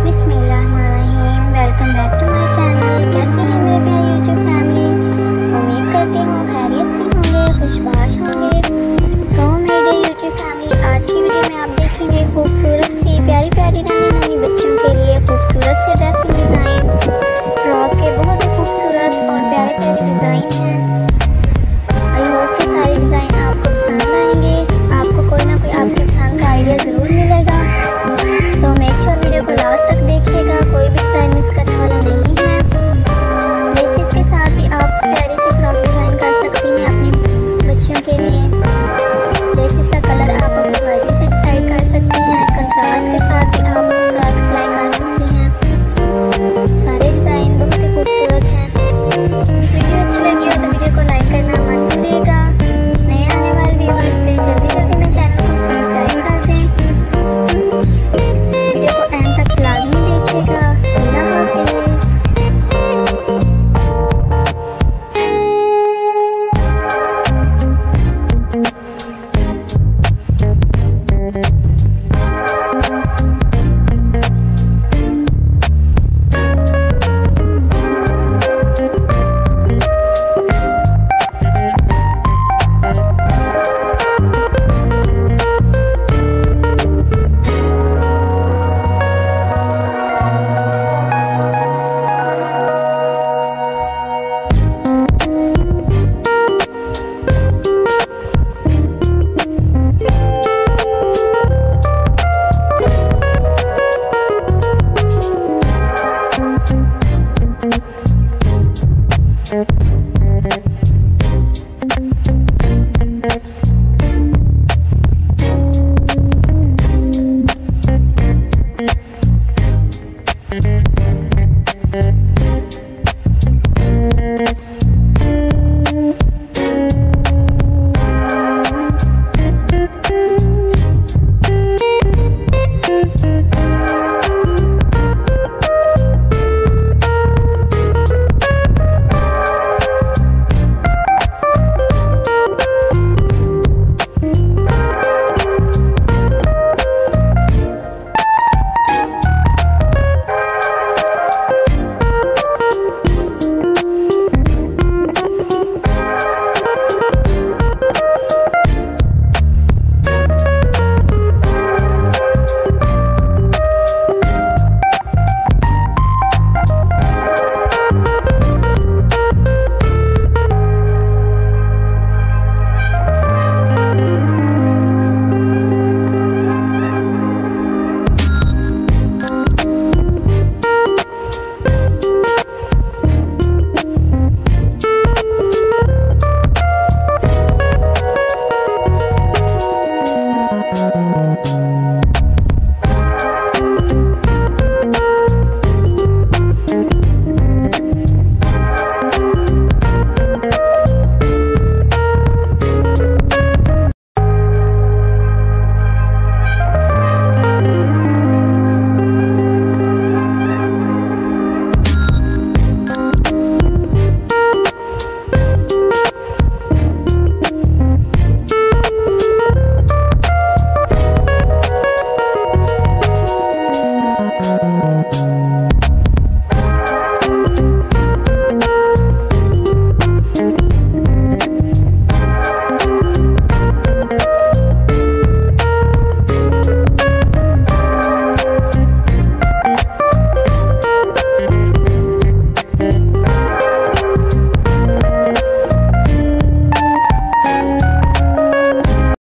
बिस्मिल्लाहिर्रहमानिर्रहीम। Welcome back to my channel. कैसे हैं मेरे प्यारे यूट्यूब फैमिली? उम्मीद करती हूँ खैरियत से होंगे, खुशबाश होंगे। सो मेरे यूट्यूब फैमिली, आज की वीडियो में आप देखेंगे खूबसूरत सी प्यारी प्यारी नन्ही नन्ही बच्चों के लिए खूबसूरत से ड्रेसिंग